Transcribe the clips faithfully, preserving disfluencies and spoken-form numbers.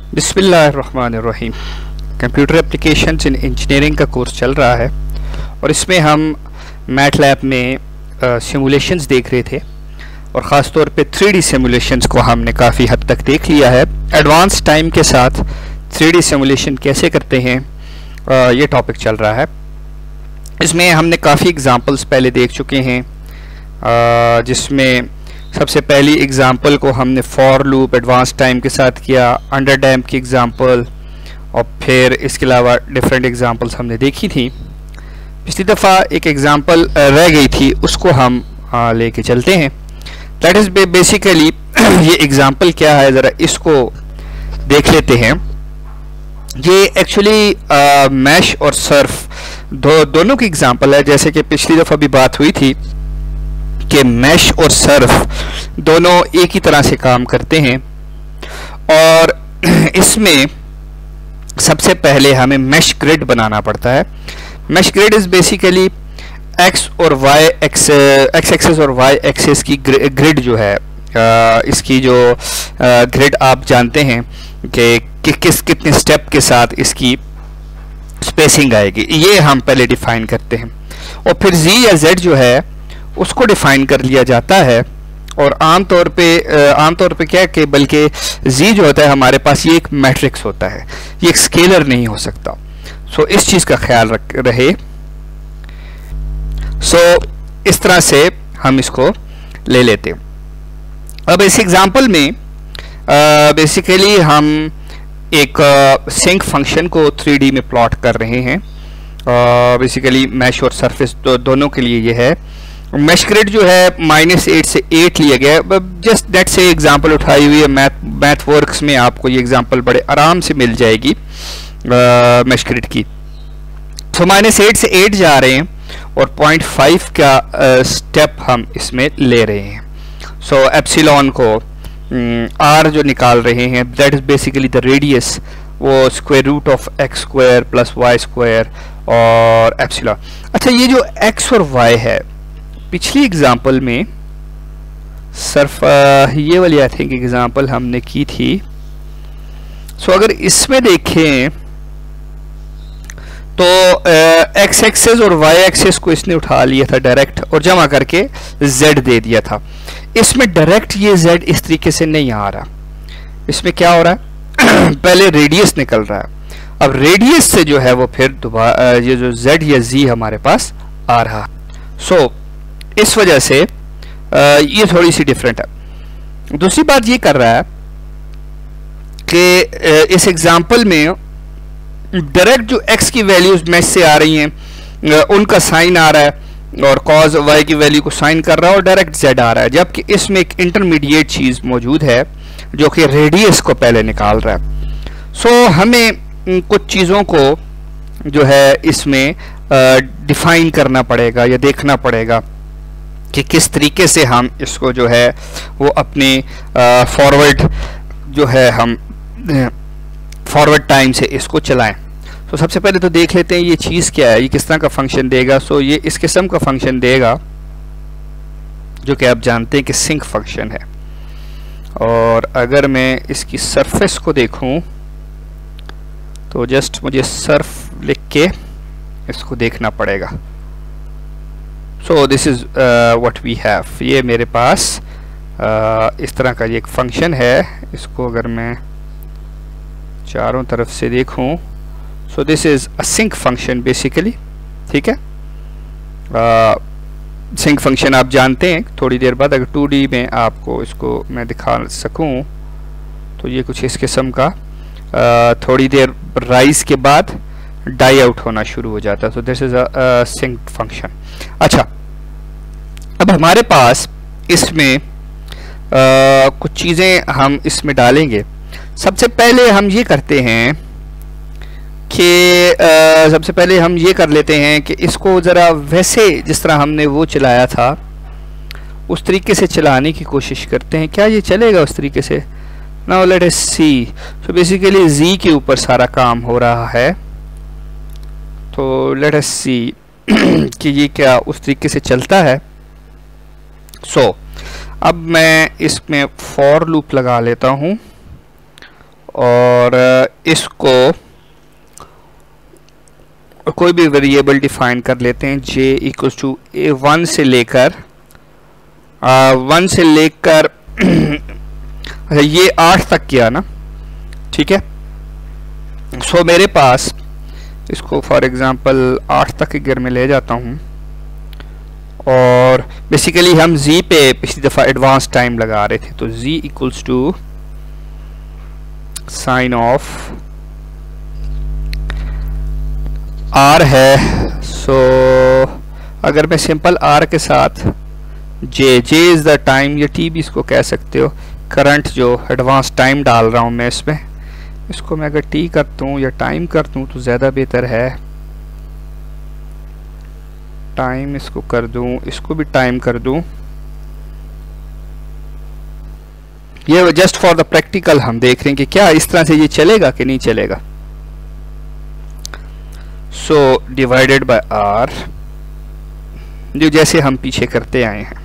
बिस्मिल्लाहिर्रहमानिर्रहीम। Computer applications in engineering का course चल रहा है और इसमें हम मैटलैब में सिमुलेशंस देख रहे थे और ख़ास तौर पे थ्री डी सिमुलेशंस को हमने काफ़ी हद तक देख लिया है। एडवांस टाइम के साथ थ्री डी सिमुलेशन कैसे करते हैं आ, ये टॉपिक चल रहा है। इसमें हमने काफ़ी एग्जांपल्स पहले देख चुके हैं, आ, जिसमें सबसे पहली एग्जांपल को हमने फॉर लूप एडवांस टाइम के साथ किया, अंडर डैम्प की एग्जांपल, और फिर इसके अलावा डिफरेंट एग्जांपल्स हमने देखी थी। पिछली दफ़ा एक एग्जांपल रह गई थी, उसको हम लेके चलते हैं। दैट इज़ बेसिकली ये एग्जांपल क्या है, ज़रा इसको देख लेते हैं। ये एक्चुअली मैश और सर्फ दो दोनों की एग्जांपल है। जैसे कि पिछली दफ़ा भी बात हुई थी कि मैश और सर्फ दोनों एक ही तरह से काम करते हैं और इसमें सबसे पहले हमें मैश ग्रिड बनाना पड़ता है। Mesh grid is basically X और वाई एक्स एक्स एक्सेस और वाई एक्सेस की ग्रिड जो है, आ, इसकी जो ग्रिड आप जानते हैं कि, कि किस कितने स्टेप के साथ इसकी स्पेसिंग आएगी, ये हम पहले डिफाइन करते हैं और फिर जी या जेड जो है उसको डिफाइन कर लिया जाता है। और आमतौर पे आमतौर पे क्या है कि बल्कि जी जो होता है हमारे पास ये एक मैट्रिक्स होता है, ये एक स्केलर नहीं हो सकता। सो so, इस चीज़ का ख्याल रख रहे। सो so, इस तरह से हम इसको ले लेते हैं। अब इस एग्जांपल में बेसिकली हम एक सिंक uh, फंक्शन को थ्री डी में प्लॉट कर रहे हैं। बेसिकली uh, मैश और सरफेस दो, दोनों के लिए ये है। मैश ग्रिड जो है माइनस एट से एट लिया गया है। जस्ट दैट से एग्जांपल उठाई हुई है। मैथ मैथ वर्क्स में आपको ये एग्जांपल बड़े आराम से मिल जाएगी मैश ग्रिड की। तो माइनस एट से एट जा रहे हैं और पॉइंट फाइव का स्टेप uh, हम इसमें ले रहे हैं। सो so, एप्सिलॉन को आर um, जो निकाल रहे हैं, that is basically the radius, वो square root of X square plus Y square और एप्सिलॉन। अच्छा, ये जो एक्स और वाई है, पिछली एग्जांपल में सिर्फ ये वाली आई थिंक एग्जांपल हमने की थी। सो so, अगर इसमें देखें तो एक्स एक्सेस और वाई एक्सेस को इसने उठा लिया था डायरेक्ट और जमा करके जेड दे दिया था। इसमें डायरेक्ट ये जेड इस तरीके से नहीं आ रहा। इसमें क्या हो रहा है पहले रेडियस निकल रहा है, अब रेडियस से जो है वो फिर दोबारा ये जो जेड या जी हमारे पास आ रहा। सो so, इस वजह से आ, ये थोड़ी सी डिफरेंट है। दूसरी बात ये कर रहा है कि इस एग्जांपल में डायरेक्ट जो x की वैल्यूज मैश से आ रही हैं उनका साइन आ रहा है और कॉज y की वैल्यू को साइन कर रहा है और डायरेक्ट z आ रहा है, जबकि इसमें एक इंटरमीडिएट चीज मौजूद है जो कि रेडियस को पहले निकाल रहा है। सो so, हमें कुछ चीज़ों को जो है इसमें डिफाइन करना पड़ेगा या देखना पड़ेगा कि किस तरीके से हम इसको जो है वो अपने फॉरवर्ड जो है हम फॉरवर्ड टाइम से इसको चलाएं। तो सबसे पहले तो देख लेते हैं ये चीज़ क्या है, ये किस तरह का फंक्शन देगा। सो ये इस किस्म का फंक्शन देगा जो कि आप जानते हैं कि सिंक फंक्शन है। और अगर मैं इसकी सरफेस को देखूं तो जस्ट मुझे सर्फ लिख के इसको देखना पड़ेगा। So this is what we have. ये मेरे पास uh, इस तरह का ये एक फंक्शन है। इसको अगर मैं चारों तरफ से देखूं, so this is a sinc function basically, ठीक है। सिंक uh, फंक्शन आप जानते हैं। थोड़ी देर बाद अगर टू डी में आपको इसको मैं दिखा सकूं तो ये कुछ इस किस्म का uh, थोड़ी देर राइज के बाद डाई आउट होना शुरू हो जाता है। So this is a sinc function. अच्छा, अब हमारे पास इसमें uh, कुछ चीज़ें हम इसमें डालेंगे। सबसे पहले हम ये करते हैं कि सबसे पहले हम ये कर लेते हैं कि इसको ज़रा वैसे जिस तरह हमने वो चलाया था उस तरीके से चलाने की कोशिश करते हैं। क्या ये चलेगा उस तरीके से? Now let us see. So basically जी के ऊपर सारा काम हो रहा है, तो लेट अस सी कि ये क्या उस तरीके से चलता है। सो so, अब मैं इसमें फॉर लूप लगा लेता हूँ और और इसको कोई भी वेरिएबल डिफाइन कर लेते हैं j equals to a one से लेकर वन से लेकर अच्छा ये आठ तक किया ना, ठीक है। सो so, मेरे पास इसको फॉर एग्जांपल आठ तक अगर मैं ले जाता हूँ और बेसिकली हम z पे पिछली दफ़ा एडवांस टाइम लगा रहे थे, तो z equals to sine of r है। सो so, अगर मैं सिंपल r के साथ j j is the time, या t भी इसको कह सकते हो, करंट जो एडवांस टाइम डाल रहा हूँ मैं इसमें, इसको मैं अगर t कर दूँ या टाइम कर दूँ तो ज़्यादा बेहतर है। टाइम इसको कर दूँ, इसको भी टाइम कर दूँ। ये जस्ट फॉर द प्रैक्टिकल हम देख रहे हैं कि क्या इस तरह से ये चलेगा कि नहीं चलेगा। सो डिवाइडेड बाय आर, जो जैसे हम पीछे करते आए हैं।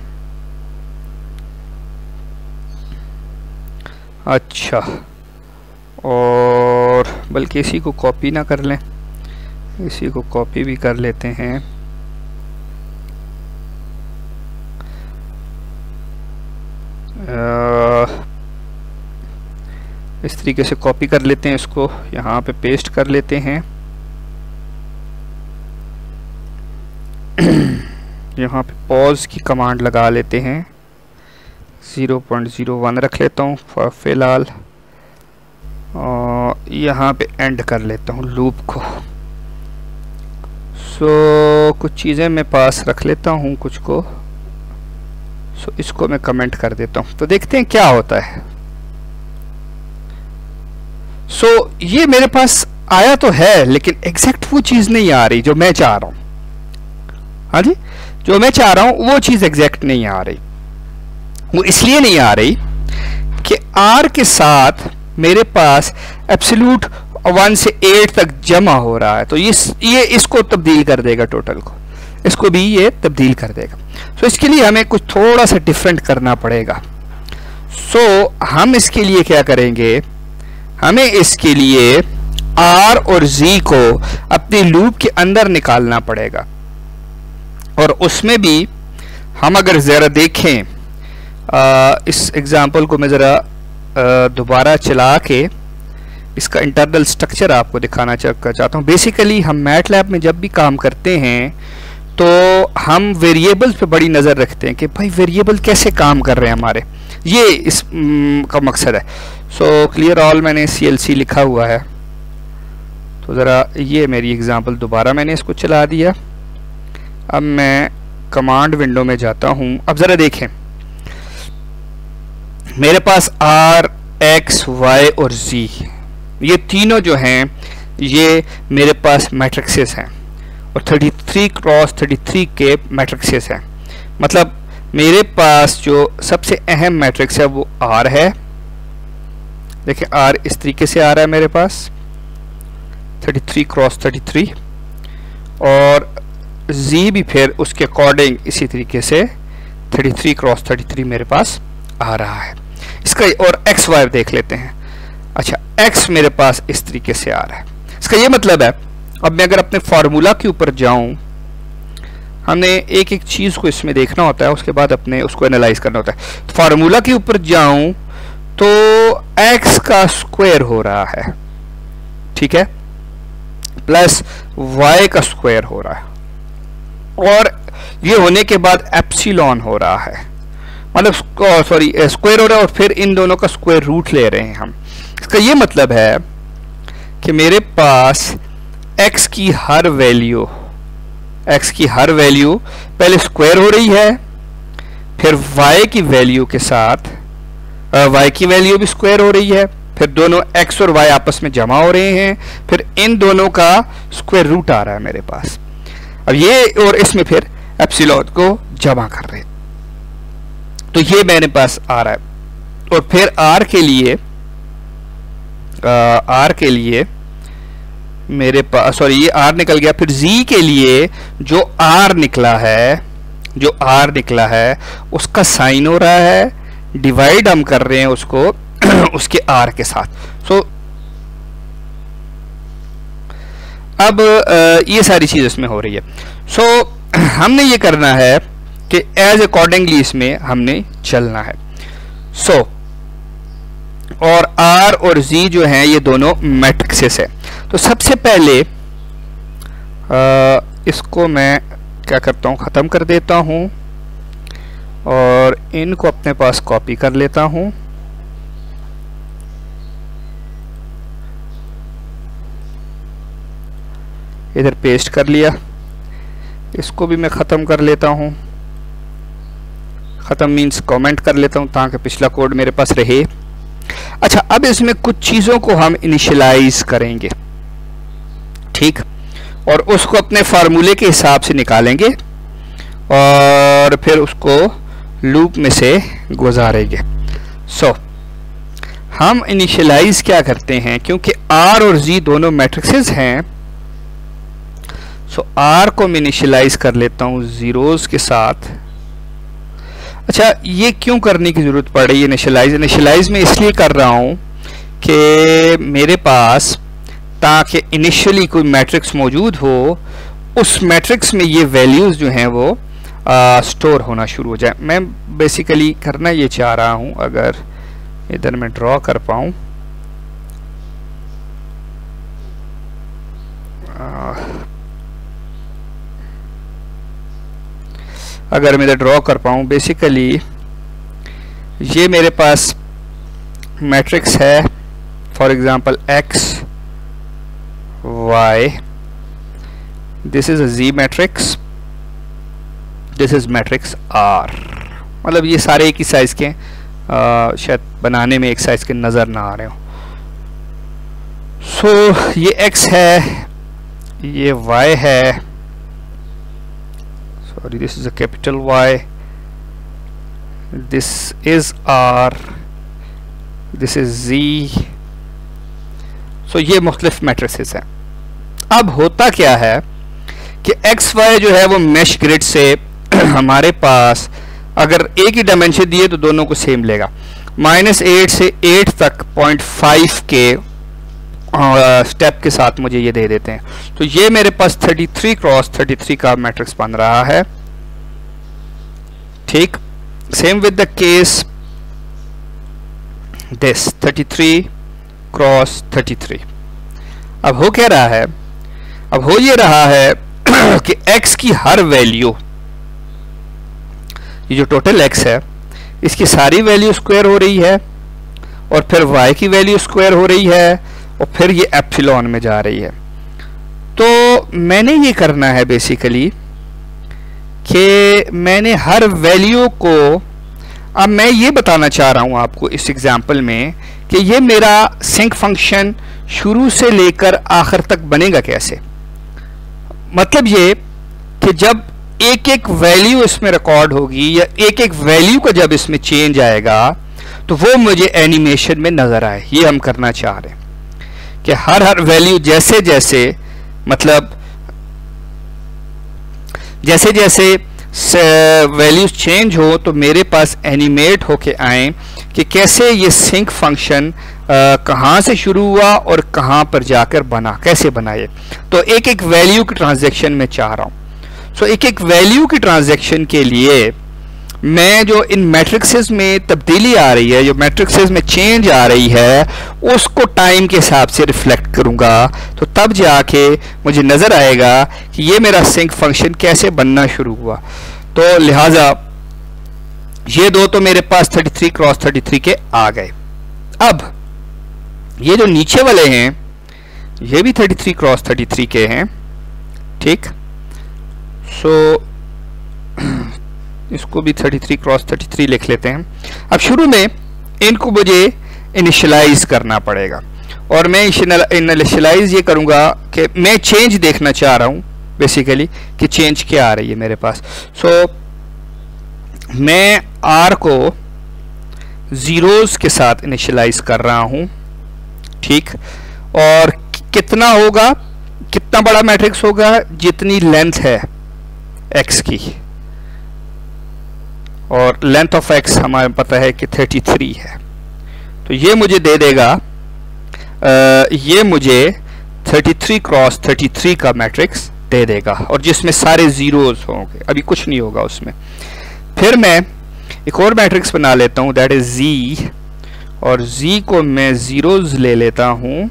अच्छा, और बल्कि इसी को कॉपी ना कर लें, इसी को कॉपी भी कर लेते हैं। आ, इस तरीके से कॉपी कर लेते हैं, इसको यहाँ पे पेस्ट कर लेते हैं। यहाँ पे पॉज की कमांड लगा लेते हैं, ज़ीरो पॉइंट ज़ीरो वन रख लेता हूँ फ़िलहाल, और यहाँ पे एंड कर लेता हूँ लूप को। सो so, कुछ चीज़ें मैं पास रख लेता हूँ कुछ को। सो so, इसको मैं कमेंट कर देता हूँ, तो देखते हैं क्या होता है। सो so, ये मेरे पास आया तो है, लेकिन एग्जैक्ट वो चीज़ नहीं आ रही जो मैं चाह रहा हूँ। हाँ जी, जो मैं चाह रहा हूँ वो चीज़ एग्जैक्ट नहीं आ रही। वो इसलिए नहीं आ रही कि R के साथ मेरे पास एब्सोल्यूट वन से एट तक जमा हो रहा है, तो इस ये इसको तब्दील कर देगा, टोटल को इसको भी ये तब्दील कर देगा। सो so, इसके लिए हमें कुछ थोड़ा सा डिफरेंट करना पड़ेगा। सो so, हम इसके लिए क्या करेंगे, हमें इसके लिए R और Z को अपने लूप के अंदर निकालना पड़ेगा। और उसमें भी हम अगर ज़रा देखें, आ, इस एग्जाम्पल को मैं ज़रा दोबारा चला के इसका इंटरनल स्ट्रक्चर आपको दिखाना चाहता हूँ। बेसिकली हम मैटलैब में जब भी काम करते हैं तो हम वेरिएबल्स पे बड़ी नज़र रखते हैं कि भाई वेरिएबल कैसे काम कर रहे हैं हमारे, ये इस म, का मकसद है। सो क्लियर ऑल मैंने सी एल सी लिखा हुआ है, तो ज़रा ये मेरी एग्जांपल दोबारा मैंने इसको चला दिया। अब मैं कमांड विंडो में जाता हूँ। अब ज़रा देखें, मेरे पास R, X, Y और Z, ये तीनों जो हैं ये मेरे पास मैट्रिक्सेस हैं, और thirty three cross thirty three के मैट्रिक्सेस हैं। मतलब मेरे पास जो सबसे अहम मैट्रिक्स है वो R है। देखिए R इस तरीके से आ रहा है मेरे पास, thirty three cross thirty three, और Z भी फिर उसके अकॉर्डिंग इसी तरीके से thirty three cross thirty three मेरे पास आ रहा है इसका। और एक्स वाई देख लेते हैं। अच्छा, x मेरे पास इस तरीके से आ रहा है। इसका ये मतलब है, अब मैं अगर अपने फार्मूला के ऊपर जाऊं, हमने एक एक चीज़ को इसमें देखना होता है, उसके बाद अपने उसको एनालाइज करना होता है। तो फार्मूला के ऊपर जाऊं तो x का स्क्वायर हो रहा है, ठीक है, प्लस y का स्क्वायर हो रहा है, और ये होने के बाद एप्सिलॉन हो रहा है, मतलब सॉरी स्क्वायर हो रहा है, और फिर इन दोनों का स्क्वायर रूट ले रहे हैं हम। इसका ये मतलब है कि मेरे पास x की हर वैल्यू x की हर वैल्यू पहले स्क्वायर हो रही है, फिर y की वैल्यू के साथ y की वैल्यू भी स्क्वायर हो रही है, फिर दोनों x और y आपस में जमा हो रहे हैं, फिर इन दोनों का स्क्वायर रूट आ रहा है मेरे पास। अब ये और इसमें फिर एप्सिलॉन को जमा कर रहे हैं, तो ये मेरे पास आ रहा है। और फिर r के लिए आ, r के लिए मेरे पास सॉरी ये r निकल गया। फिर z के लिए जो r निकला है जो r निकला है उसका साइन हो रहा है, डिवाइड हम कर रहे हैं उसको उसके r के साथ। सो अब uh, ये सारी चीज़ इसमें हो रही है। सो so, हमने ये करना है कि एज अकॉर्डिंगली इसमें हमने चलना है। सो so, और R और Z जो हैं ये दोनों मैट्रिक्सेस है। तो सबसे पहले आ, इसको मैं क्या करता हूँ, ख़त्म कर देता हूँ और इनको अपने पास कॉपी कर लेता हूँ। इधर पेस्ट कर लिया, इसको भी मैं ख़त्म कर लेता हूँ। ख़त्म मीन्स कमेंट कर लेता हूँ ताकि पिछला कोड मेरे पास रहे। अच्छा, अब इसमें कुछ चीज़ों को हम इनिशियलाइज करेंगे, ठीक, और उसको अपने फार्मूले के हिसाब से निकालेंगे और फिर उसको लूप में से गुजारेंगे। सो so, हम इनिशियलाइज क्या करते हैं, क्योंकि R और Z दोनों मैट्रिक्सेस हैं। सो so, R को मैं इनिशियलाइज कर लेता हूँ जीरोस के साथ। अच्छा, ये क्यों करने की ज़रूरत पड़ रही है इनिशियलाइज? इनिशियलाइज मैं इसलिए कर रहा हूँ कि मेरे पास, ताकि इनिशियली कोई मैट्रिक्स मौजूद हो, उस मैट्रिक्स में ये वैल्यूज़ जो हैं वो स्टोर होना शुरू हो जाए। मैं बेसिकली करना ये चाह रहा हूँ, अगर इधर मैं ड्रॉ कर पाऊँ, अगर मैं इधर ड्रॉ कर पाऊँ, बेसिकली ये मेरे पास मैट्रिक्स है, for example x y, this is a z matrix, this is matrix R। मतलब ये सारे एक ही साइज के, आ, शायद बनाने में एक साइज के नज़र ना आ रहे हो। सो so, ये x है, ये y है, sorry this is a capital Y, this is R, this is Z। So so, ये मुख्तलिफ मैट्रिसेस हैं। अब होता क्या है कि एक्स वाई जो है वो मेश ग्रिड से हमारे पास अगर एक ही डायमेंशन दिए तो दोनों को सेम लेगा। माइनस एट से एट तक पॉइंट फाइव के स्टेप uh, के साथ मुझे ये दे देते हैं। तो ये मेरे पास thirty three cross thirty three का मैट्रिक्स बन रहा है, ठीक। Same with the case this thirty three cross thirty three. अब हो क्या रहा है, अब हो ये रहा है कि x की हर वैल्यू, ये जो टोटल x है इसकी सारी वैल्यू स्क्वायर हो रही है, और फिर y की वैल्यू स्क्वायर हो रही है, और फिर ये एप्सिलॉन में जा रही है। तो मैंने ये करना है बेसिकली कि मैंने हर वैल्यू को, अब मैं ये बताना चाह रहा हूँ आपको इस एग्जांपल में कि ये मेरा सिंक फंक्शन शुरू से लेकर आखिर तक बनेगा कैसे। मतलब ये कि जब एक एक वैल्यू इसमें रिकॉर्ड होगी या एक एक वैल्यू का जब इसमें चेंज आएगा तो वो मुझे एनिमेशन में नजर आए, ये हम करना चाह रहे हैं कि हर हर वैल्यू जैसे जैसे, मतलब जैसे जैसे वैल्यूज चेंज हो तो मेरे पास एनिमेट होके आए कि कैसे ये सिंक फंक्शन कहाँ से शुरू हुआ और कहाँ पर जाकर बना, कैसे बनाए। तो एक एक वैल्यू की ट्रांजैक्शन में चाह रहा हूँ। सो एक एक वैल्यू की ट्रांजैक्शन के लिए मैं जो इन मैट्रिक्सेस में तब्दीली आ रही है, जो मैट्रिक्सेस में चेंज आ रही है, उसको टाइम के हिसाब से रिफ्लेक्ट करूंगा। तो तब जाके मुझे नज़र आएगा कि ये मेरा सिंक फंक्शन कैसे बनना शुरू हुआ। तो लिहाजा ये दो तो मेरे पास thirty three cross thirty three के आ गए। अब ये जो नीचे वाले हैं ये भी thirty three cross thirty three के हैं, ठीक। सो इसको भी thirty three cross thirty three लिख लेते हैं। अब शुरू में इनको मुझे इनिशियलाइज करना पड़ेगा, और मैं इनिशियलाइज ये करूंगा कि मैं चेंज देखना चाह रहा हूं बेसिकली कि चेंज क्या आ रही है मेरे पास। सो so, मैं R को जीरोस के साथ इनिशियलाइज कर रहा हूं, ठीक। और कितना होगा, कितना बड़ा मैट्रिक्स होगा, जितनी लेंथ है x की, और लेंथ ऑफ x हमारे पता है कि थर्टी थ्री है। तो ये मुझे दे देगा, आ, ये मुझे thirty three cross thirty three का मैट्रिक्स दे देगा और जिसमें सारे जीरोस होंगे, अभी कुछ नहीं होगा उसमें। फिर मैं एक और मैट्रिक्स बना लेता हूं, दैट इज Z, और Z को मैं जीरोस ले लेता हूं।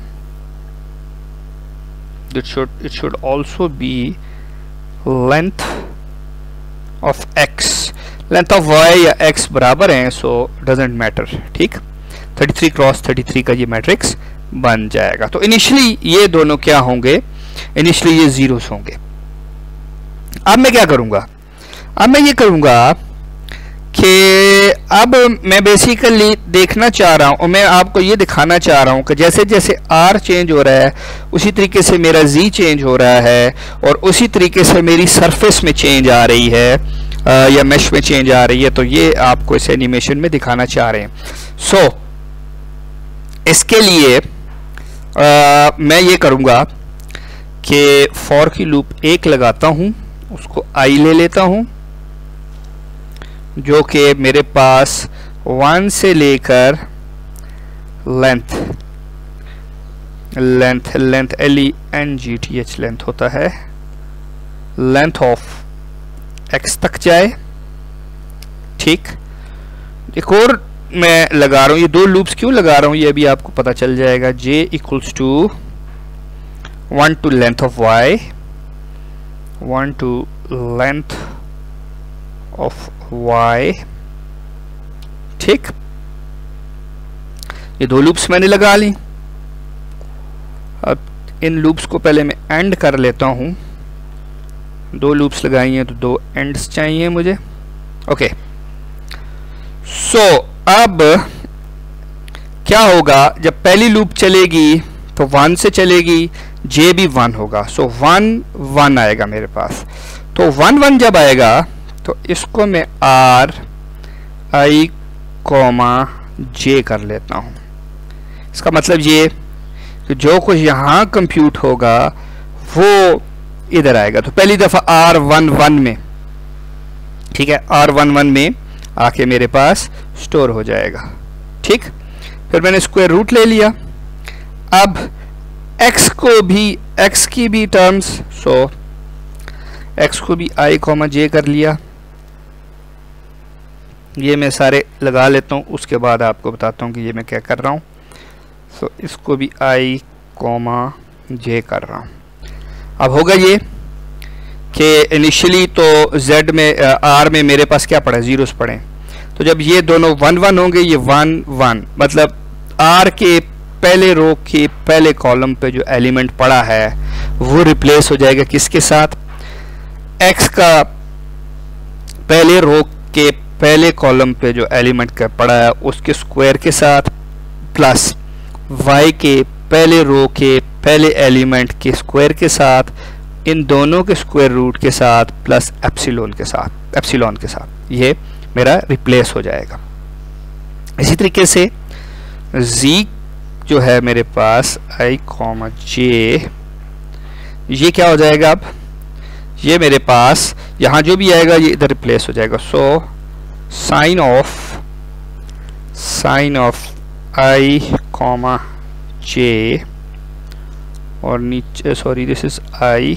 It should it should also be length of X, length of Y या X बराबर हैं, सो डजेंट मैटर, ठीक। Thirty three cross thirty three का ये मैट्रिक्स बन जाएगा। तो इनिशियली ये दोनों क्या होंगे, इनिशियली ये जीरोस होंगे। अब मैं क्या करूंगा, अब मैं ये करूंगा कि अब मैं बेसिकली देखना चाह रहा हूं और मैं आपको ये दिखाना चाह रहा हूं कि जैसे जैसे R चेंज हो रहा है उसी तरीके से मेरा Z चेंज हो रहा है और उसी तरीके से मेरी सरफेस में चेंज आ रही है आ, या मेश में चेंज आ रही है। तो ये आपको इस एनिमेशन में दिखाना चाह रहे हैं। सो so, इसके लिए आ, मैं ये करूंगा कि फॉर की लूप एक लगाता हूं, उसको आई ले लेता हूं, जो कि मेरे पास वन से लेकर length length length L E N G T H length होता है, लेंथ ऑफ एक्स तक जाए, ठीक। एक और मैं लगा रहा हूं, ये दो लूप्स क्यों लगा रहा हूं ये अभी आपको पता चल जाएगा। j equals to one to length of y, one to length of y, ठीक। ये दो लूप्स मैंने लगा ली। अब इन लूप्स को पहले मैं एंड कर लेता हूं। दो लूप्स लगाई हैं तो दो एंड्स चाहिए मुझे, ओके। सो अब क्या होगा, जब पहली लूप चलेगी तो वन से चलेगी, जे भी वन होगा, सो वन वन आएगा मेरे पास। तो वन वन जब आएगा तो इसको मैं आर आई कॉमा जे कर लेता हूं। इसका मतलब ये कि जो कुछ यहां कंप्यूट होगा वो इधर आएगा। तो पहली दफा आर वन वन में, ठीक है, आर वन वन में आके मेरे पास स्टोर हो जाएगा, ठीक। फिर मैंने स्क्वायर रूट ले लिया। अब x को भी, x की भी टर्म्स, सो x को भी i कॉमा जे कर लिया। ये मैं सारे लगा लेता हूँ, उसके बाद आपको बताता हूँ कि ये मैं क्या कर रहा हूँ। सो इसको भी i कॉमा जे कर रहा हूँ। अब होगा ये कि इनिशियली तो z में r में मेरे पास क्या पड़ा, जीरोस पड़े। तो जब ये दोनों वन वन होंगे, ये वन वन, मतलब r के पहले रो के पहले कॉलम पे जो एलिमेंट पड़ा है वो रिप्लेस हो जाएगा किसके साथ, x का पहले रो के पहले कॉलम पे जो एलिमेंट का पड़ा है उसके स्क्वायर के साथ, प्लस y के पहले रो के पहले एलिमेंट के स्क्वायर के साथ, इन दोनों के स्क्वायर रूट के साथ, प्लस एप्सिलॉन के साथ, एप्सिलॉन के साथ ये मेरा रिप्लेस हो जाएगा। इसी तरीके से z जो है मेरे पास i कॉमा जे, ये क्या हो जाएगा, अब ये मेरे पास यहाँ जो भी आएगा ये इधर रिप्लेस हो जाएगा। So sine of sine of i comma J, और नीचे sorry this is i,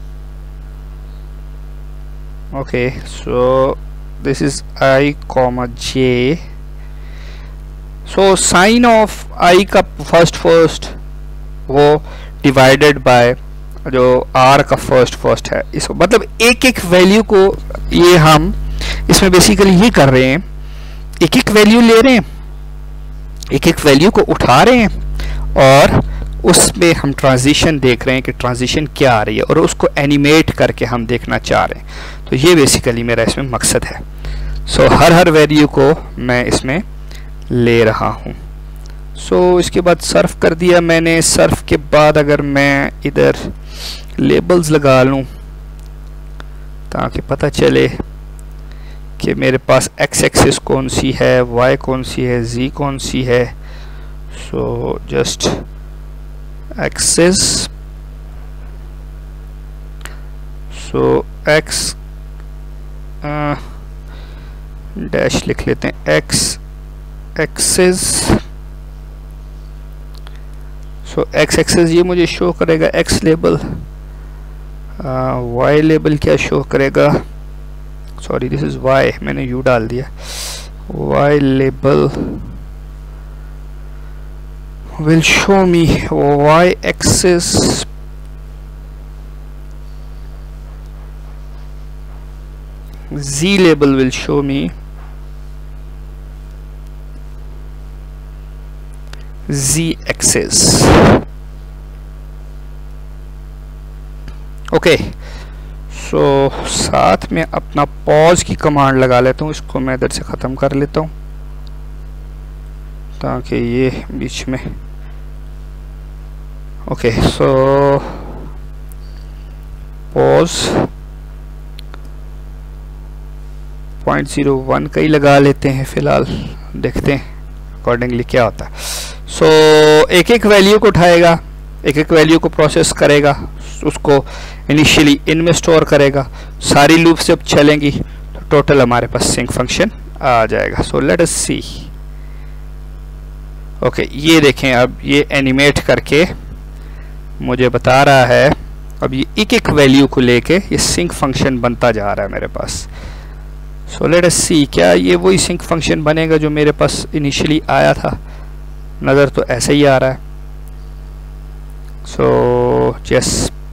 okay, so this is i comma J. So sine of i का फर्स्ट फर्स्ट वो डिवाइडेड बाय जो r का फर्स्ट फर्स्ट है, इस मतलब एक एक वैल्यू को ये हम इसमें बेसिकली ये कर रहे हैं, एक एक वैल्यू ले रहे हैं, एक एक वैल्यू को उठा रहे हैं और उसमें हम ट्रांजिशन देख रहे हैं कि ट्रांजिशन क्या आ रही है और उसको एनिमेट करके हम देखना चाह रहे हैं। तो ये बेसिकली मेरा इसमें मकसद है। सो so, हर हर वैल्यू को मैं इसमें ले रहा हूँ। सो so, इसके बाद सर्फ कर दिया मैंने। सर्फ के बाद अगर मैं इधर लेबल्स लगा लूँ ताकि पता चले कि मेरे पास एक्स एक्सिस कौन सी है, वाई कौन सी है, जी कौन सी है। So just axis, so X dash लिख लेते हैं, X axis. So X axis ये मुझे शो करेगा एक्स लेबल, वाई लेबल क्या शो करेगा, सॉरी दिस इज वाई, मैंने यू डाल दिया, Y label will show me y axis z label will show me z axis. Okay, so साथ में अपना पॉज की कमांड लगा लेता हूँ, इसको मैं इधर से ख़त्म कर लेता हूँ ताकि ये बीच में, okay so pause point zero one का ही लगा लेते हैं फ़िलहाल, देखते हैं अकॉर्डिंगली क्या होता है। सो so, एक एक वैल्यू को उठाएगा, एक एक वैल्यू को प्रोसेस करेगा, उसको इनिशियली इन में स्टोर करेगा, सारी लूप से अब चलेंगी तो टोटल हमारे पास सिंक फंक्शन आ जाएगा। सो लेट अस सी, ओके ये देखें अब ये एनिमेट करके मुझे बता रहा है, अब ये एक एक वैल्यू को लेके ये सिंक फंक्शन बनता जा रहा है मेरे पास। सो लेट अस सी, क्या ये वही सिंक फंक्शन बनेगा जो मेरे पास इनिशियली आया था, नज़र तो ऐसे ही आ रहा है। सो यस,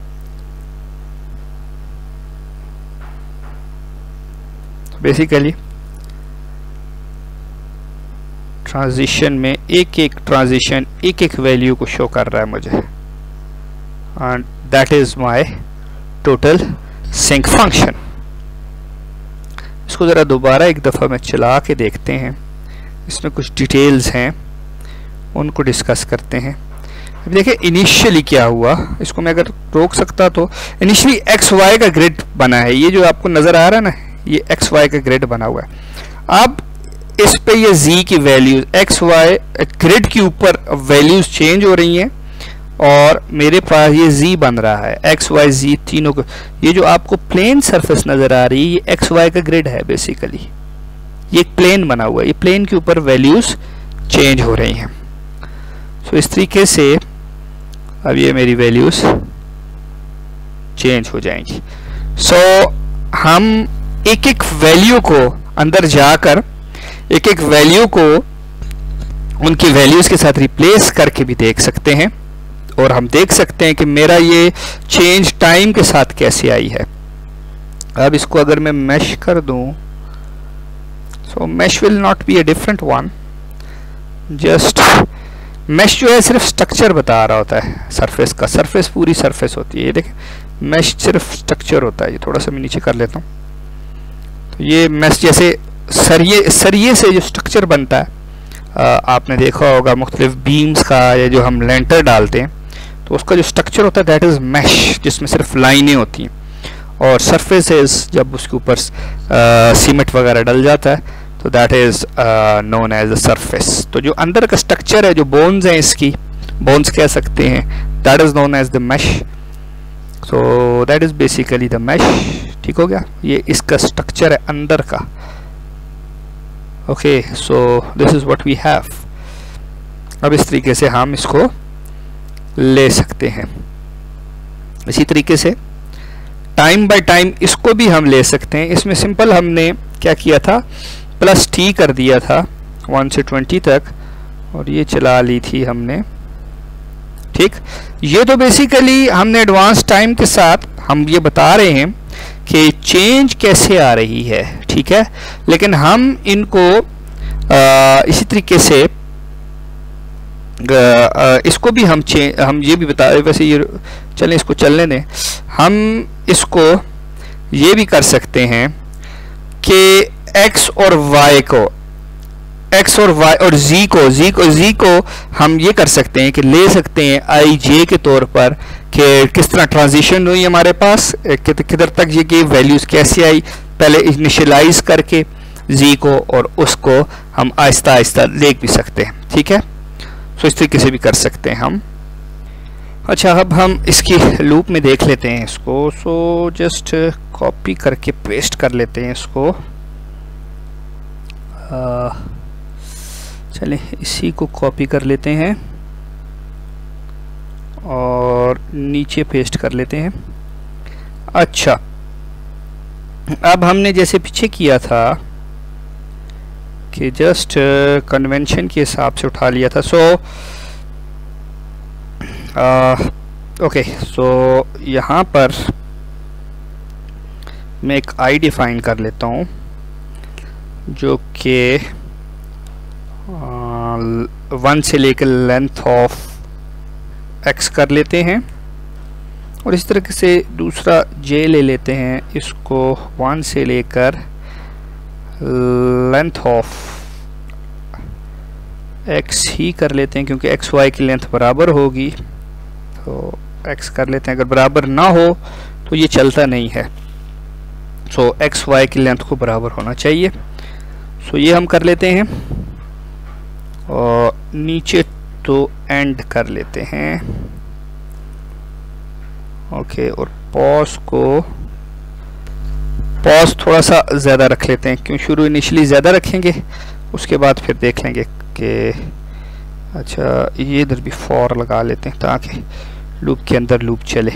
बेसिकली ट्रांजिशन में एक एक ट्रांजिशन एक एक वैल्यू को शो कर रहा है मुझे, and that is my total sync function। इसको ज़रा दोबारा एक दफ़ा मैं चला के देखते हैं, इसमें कुछ डिटेल्स हैं उनको डिस्कस करते हैं। अब देखिए इनिशियली क्या हुआ, इसको मैं अगर रोक सकता तो इनिशियली एक्स वाई का ग्रिड बना है, ये जो आपको नज़र आ रहा है ना, ये एक्स वाई का ग्रिड बना हुआ है। अब इस पे ये z की वैल्यूज एक्स वाई ग्रिड के ऊपर वैल्यूज चेंज हो रही हैं और मेरे पास ये z बन रहा है, एक्स वाई z तीनों को। ये जो आपको प्लेन सरफेस नज़र आ रही है ये एक्स वाई का ग्रिड है बेसिकली, ये एक प्लेन बना हुआ है, ये प्लेन के ऊपर वैल्यूज चेंज हो रही हैं। सो so, इस तरीके से अब ये मेरी वैल्यूज चेंज हो जाएंगी। सो so, हम एक एक वैल्यू को अंदर जाकर एक एक वैल्यू को उनकी वैल्यूज के साथ रिप्लेस करके भी देख सकते हैं और हम देख सकते हैं कि मेरा ये चेंज टाइम के साथ कैसे आई है। अब इसको अगर मैं मैश कर दूं, so mesh will not be a different one, just mesh जो है सिर्फ स्ट्रक्चर बता रहा होता है सरफेस का, सरफेस पूरी सरफेस होती है। ये देखें मैश सिर्फ स्ट्रक्चर होता है। ये थोड़ा सा मैं नीचे कर लेता हूँ, तो ये मैश जैसे सरिये सरिये से जो स्ट्रक्चर बनता है, आ, आपने देखा होगा मुख्तलिफ बीम्स का या जो हम लेंटर डालते हैं तो उसका जो स्ट्रक्चर होता है दैट इज़ मैश, जिसमें सिर्फ लाइनें होती हैं और सरफेसेस जब उसके ऊपर सीमेंट वगैरह डल जाता है तो that is known as a surface. तो जो अंदर का स्ट्रक्चर है, जो बोन्स हैं, इसकी बोन्स कह सकते हैं, that is known as the mesh. So that is basically the mesh. ठीक हो गया, ये इसका स्ट्रक्चर है अंदर का। Okay, so this is what we have. अब इस तरीके से हम इसको ले सकते हैं। इसी तरीके से टाइम बाय टाइम इसको भी हम ले सकते हैं। इसमें सिंपल हमने क्या किया था, प्लस टी कर दिया था वन से ट्वेंटी तक और ये चला ली थी हमने। ठीक, ये तो बेसिकली हमने एडवांस टाइम के साथ हम ये बता रहे हैं कि चेंज कैसे आ रही है। ठीक है, लेकिन हम इनको आ, इसी तरीके से आ, इसको भी हम चेंज हम ये भी बता, वैसे ये चलें इसको चलने दें, हम इसको ये भी कर सकते हैं कि x और y को x और y और z को z को z को हम ये कर सकते हैं कि ले सकते हैं आई जे के तौर पर कि किस तरह ट्रांजिशन हुई हमारे पास, किधर तक ये की वैल्यूज़ कैसे आई, पहले इनिशियलाइज करके z को और उसको हम आहिस्ता आहिस्ता देख भी सकते हैं। ठीक है, सो इस तरीके से भी कर सकते हैं हम। अच्छा, अब हम इसकी लूप में देख लेते हैं इसको। सो जस्ट कॉपी करके पेस्ट कर लेते हैं इसको। चलें इसी को कॉपी कर लेते हैं और नीचे पेस्ट कर लेते हैं। अच्छा, अब हमने जैसे पीछे किया था कि जस्ट कन्वेंशन के हिसाब से उठा लिया था। सो ओके, सो यहाँ पर मैं एक आई डिफाइन कर लेता हूँ जो कि वन से लेकर लेंथ ऑफ एक्स कर लेते हैं, और इस तरह से दूसरा जे ले लेते हैं, इसको वन से लेकर लेंथ ऑफ एक्स ही कर लेते हैं, क्योंकि एक्स वाई की लेंथ बराबर होगी तो एक्स कर लेते हैं। अगर बराबर ना हो तो ये चलता नहीं है। सो एक्स वाई की लेंथ को बराबर होना चाहिए। सो so, ये हम कर लेते हैं और नीचे तो एंड कर लेते हैं। ओके, और पॉज को पॉज थोड़ा सा ज़्यादा रख लेते हैं, क्यों शुरू इनिशियली ज़्यादा रखेंगे, उसके बाद फिर देख लेंगे कि अच्छा ये इधर भी फॉर लगा लेते हैं ताकि लूप के अंदर लूप चले।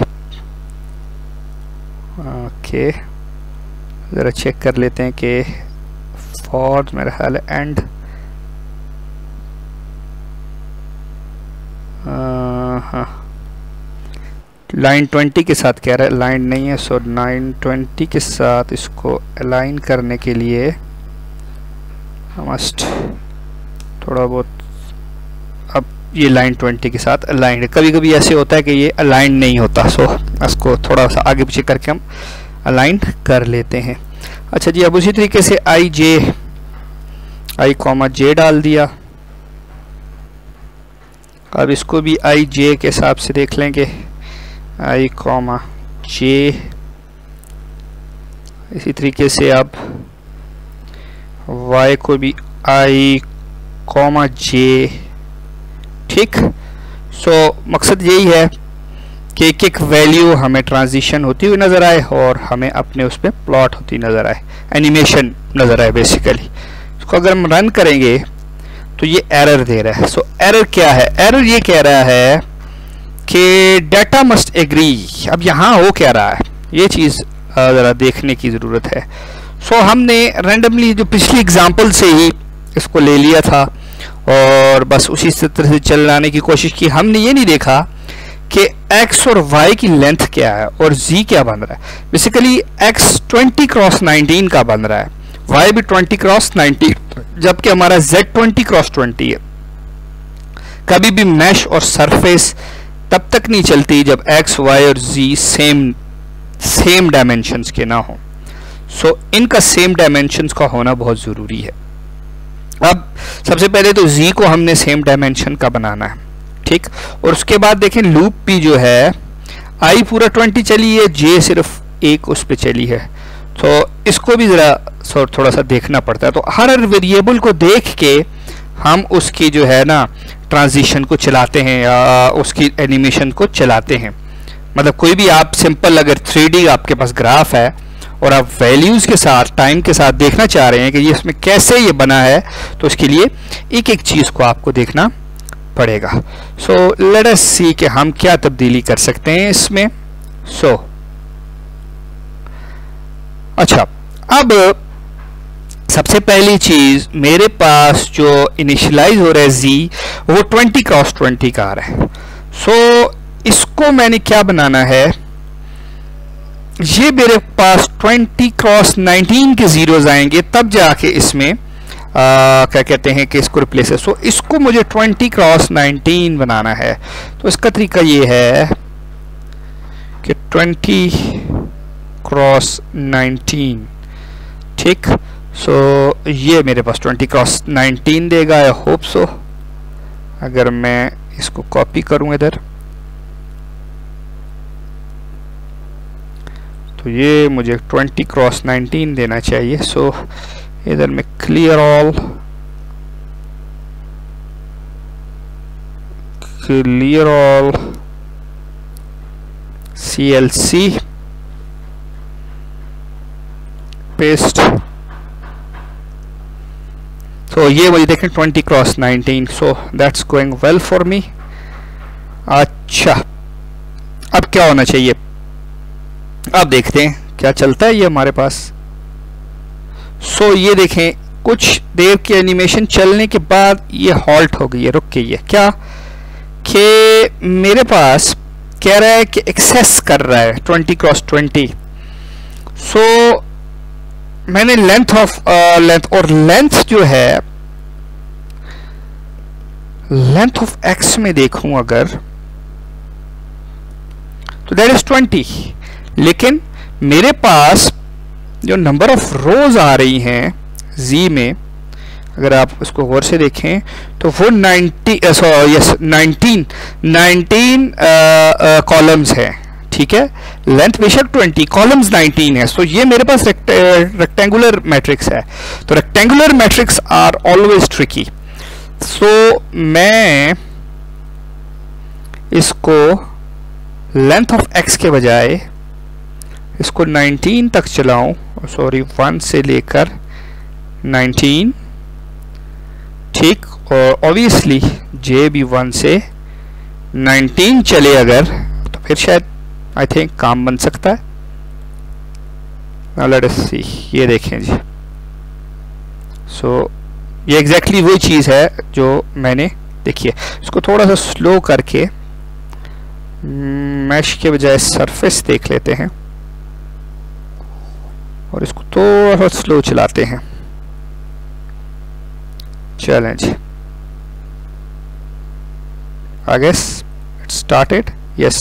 ओके, ज़रा चेक कर लेते हैं कि फॉर मेरा ख्याल है एंड हाँ लाइन ट्वेंटी के साथ कह रहा है, लाइन नहीं है। सो लाइन ट्वेंटी के साथ इसको अलाइन करने के लिए मस्ट थोड़ा बहुत, अब ये लाइन ट्वेंटी के साथ अलाइन है। कभी कभी ऐसे होता है कि ये अलाइन नहीं होता, सो इसको थोड़ा सा आगे पीछे करके हम अलाइन कर लेते हैं। अच्छा जी, अब उसी तरीके से आई जे आई कॉमा जे डाल दिया। अब इसको भी आई जे के हिसाब से देख लेंगे, आई कॉमा जे। इसी तरीके से अब y को भी आई कॉमा जे। ठीक, सो मकसद यही है कि एक एक वैल्यू हमें ट्रांजिशन होती हुई नज़र आए और हमें अपने उस पर प्लॉट होती नज़र आए, एनिमेशन नज़र आए बेसिकली। इसको अगर हम रन करेंगे तो ये एरर दे रहा है। सो एरर क्या है? एरर ये कह रहा है कि डाटा मस्ट एग्री। अब यहाँ हो क्या रहा है, ये चीज़ ज़रा देखने की ज़रूरत है। सो so, हमने रैंडमली जो पिछली एग्जांपल से ही इसको ले लिया था और बस उसी तरह से चलाने की कोशिश की। हमने ये नहीं देखा कि x और y की लेंथ क्या है और z क्या बन रहा है। Basically x twenty cross nineteen का बन रहा है, y भी ट्वेंटी क्रॉस नाइनटीन, जबकि हमारा z ट्वेंटी क्रॉस ट्वेंटी है। कभी भी मैश और सरफेस तब तक नहीं चलती जब x, y और z सेम सेम डायमेंशंस के ना हो। सो so, इनका सेम डायमेंशंस का होना बहुत ज़रूरी है। अब सबसे पहले तो z को हमने सेम डायमेंशन का बनाना है, ठीक। और उसके बाद देखें लूप भी जो है i पूरा ट्वेंटी चली है, j सिर्फ एक उस पर चली है, तो इसको भी ज़रा थोड़ा सा देखना पड़ता है। तो हर हर वेरिएबल को देख के हम उसकी जो है ना ट्रांजिशन को चलाते हैं या उसकी एनिमेशन को चलाते हैं। मतलब कोई भी आप सिंपल अगर थ्री डी आपके पास ग्राफ है और आप वैल्यूज़ के साथ टाइम के साथ देखना चाह रहे हैं कि ये इसमें कैसे ये बना है, तो उसके लिए एक एक चीज़ को आपको देखना पड़ेगा। सो लेट अस सी कि हम क्या तब्दीली कर सकते हैं इसमें। सो so, अच्छा, अब सबसे पहली चीज़ मेरे पास जो इनिशियलाइज हो रहा है z, वो ट्वेंटी क्रॉस ट्वेंटी का आ रहा है। सो so, इसको मैंने क्या बनाना है, ये मेरे पास ट्वेंटी क्रॉस नाइनटीन के जीरोज आएंगे तब जाके इसमें आ, क्या कहते हैं कि इसको रिप्लेस है। सो so, इसको मुझे ट्वेंटी क्रॉस नाइनटीन बनाना है। तो इसका तरीका ये है कि ट्वेंटी क्रॉस नाइनटीन, ठीक। सो so, ये मेरे पास ट्वेंटी क्रॉस नाइनटीन देगा, आई होप सो। अगर मैं इसको कॉपी करूं इधर तो ये मुझे ट्वेंटी क्रॉस नाइनटीन देना चाहिए। सो so, इधर में clear all clear all C L C paste. तो ये मुझे देखें twenty cross nineteen. So that's going well for me. अच्छा, अब क्या होना चाहिए, अब देखते हैं क्या चलता है ये हमारे पास। सो so, ये देखें कुछ देर की एनिमेशन चलने के बाद ये हॉल्ट हो गई है, रुक गई है। क्या कि मेरे पास कह रहा है कि एक्सेस कर रहा है ट्वेंटी क्रॉस ट्वेंटी। सो मैंने लेंथ ऑफ लेंथ और लेंथ जो है लेंथ ऑफ एक्स में देखूं अगर तो दैट इज ट्वेंटी, लेकिन मेरे पास जो नंबर ऑफ रोज आ रही हैं जी में, अगर आप उसको गौर से देखें तो वो ninety yes nineteen nineteen columns है, ठीक है। लेंथ बेशक ट्वेंटी, कॉलम्स नाइनटीन है। सो so ये मेरे पास रेक्टेंगुलर मैट्रिक्स है, तो rectangular matrix are always tricky. So मैं इसको लेंथ ऑफ एक्स के बजाय इसको नाइनटीन तक चलाऊं, सॉरी वन से लेकर नाइनटीन, ठीक, और ऑब्वियसली जे भी वन से नाइनटीन चले अगर, तो फिर शायद आई थिंक काम बन सकता है। Now let us see, ये देखें जी। सो so, ये एग्जैक्टली वही चीज़ है जो मैंने, देखिए इसको थोड़ा सा स्लो करके मैश के बजाय सरफेस देख लेते हैं और इसको थोड़ा सा स्लो चलाते हैं। चलें जी, I guess it started, yes.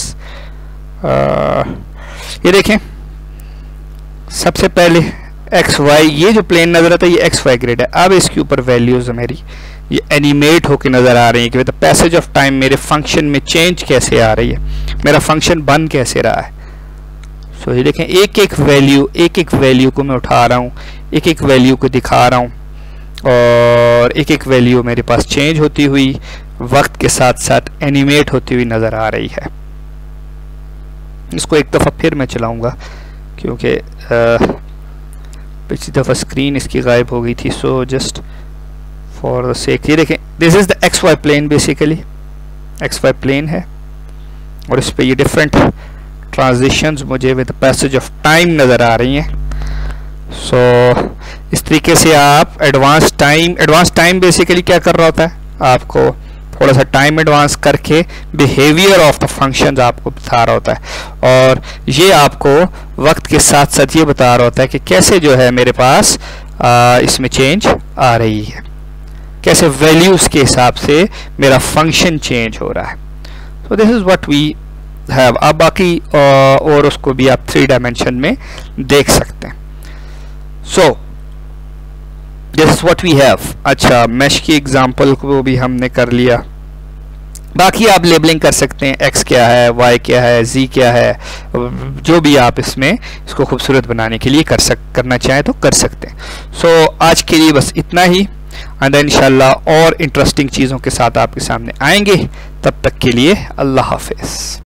ये देखें सबसे पहले एक्स वाई, ये जो प्लेन नजर आता है ये एक्स वाई ग्रिड है। अब इसके ऊपर वैल्यूज मेरी ये एनिमेट होके नजर आ रही है कि द पैसेज ऑफ टाइम मेरे फंक्शन में चेंज कैसे आ रही है, मेरा फंक्शन बन कैसे रहा है। सो so, ये देखें एक एक वैल्यू एक एक वैल्यू को मैं उठा रहा हूँ, एक एक वैल्यू को दिखा रहा हूँ, और एक एक वैल्यू मेरे पास चेंज होती हुई वक्त के साथ साथ एनिमेट होती हुई नज़र आ रही है। इसको एक दफ़ा फिर मैं चलाऊँगा क्योंकि पिछली दफ़ा स्क्रीन इसकी गायब हो गई थी। So just for the sake, ये देखें this is the x y plane, basically x y plane है और इस पर ये डिफरेंट ट्रांजिशंस मुझे विद पैसेज ऑफ टाइम नज़र आ रही हैं। सो so, इस तरीके से आप advance time advance time basically क्या कर रहा होता है, आपको थोड़ा सा टाइम एडवांस करके बिहेवियर ऑफ द फंक्शंस आपको बता रहा होता है, और ये आपको वक्त के साथ साथ ये बता रहा होता है कि कैसे जो है मेरे पास आ, इसमें चेंज आ रही है, कैसे वैल्यूज़ के हिसाब से मेरा फंक्शन चेंज हो रहा है। So this is what we have. अब बाकी आ, और उसको भी आप थ्री डायमेंशन में देख सकते हैं। So this is what we have. अच्छा, मैश की एग्जांपल को भी हमने कर लिया, बाकी आप लेबलिंग कर सकते हैं, एक्स क्या है, वाई क्या है, जी क्या है, जो भी आप इसमें इसको खूबसूरत बनाने के लिए कर सक करना चाहें तो कर सकते हैं। सो so, आज के लिए बस इतना ही, एंड इंशाल्लाह और इंटरेस्टिंग चीज़ों के साथ आपके सामने आएंगे। तब तक के लिए अल्लाह हाफिज़।